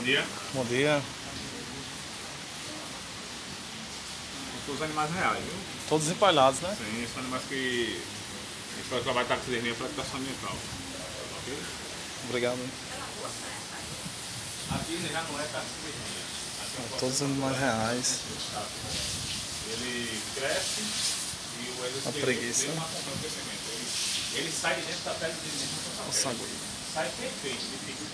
dia. Bom dia. Os animais reais, viu? Todos empalhados, né? Sim, são animais que a gente vai trabalhar taxidermia para educação ambiental. Ok? Obrigado. Aqui já não é taxidermia. Todos os animais reais. Ele cresce e o A preguiça. ele sai de dentro da pele de dentro da sangue. Sai perfeito, ele fica.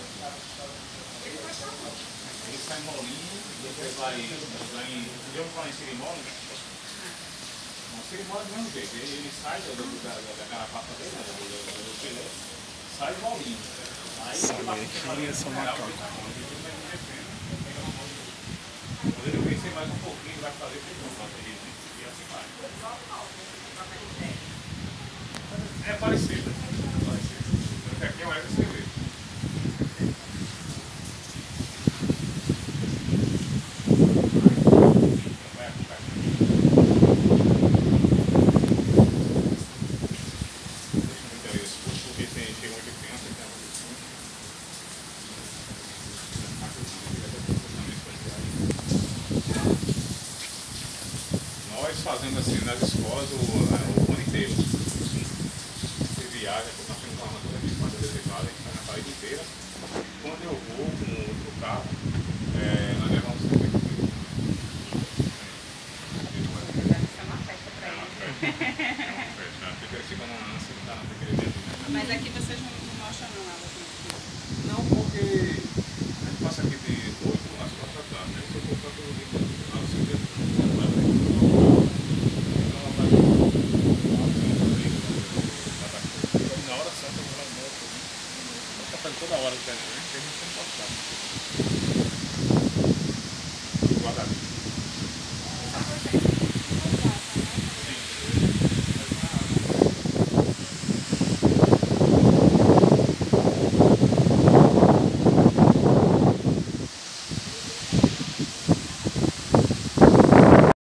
Ele sai molinho e depois vai em. Eu não falo em cerimônia. Não, cerimônia do mesmo jeito. Ele sai da carapaça dele, do filé, sai molinho. Aqui esse é o macaco. Quando eu pensei mais um pouquinho, vai fazer feijão, e assim vai. É parecido. Porque aqui é o Everest cerveja. Porque tem muita criança que nós fazemos assim nas escolas o ano inteiro. Você viaja, nós temos uma armadura de quadra desigual, a gente faz na parede inteira.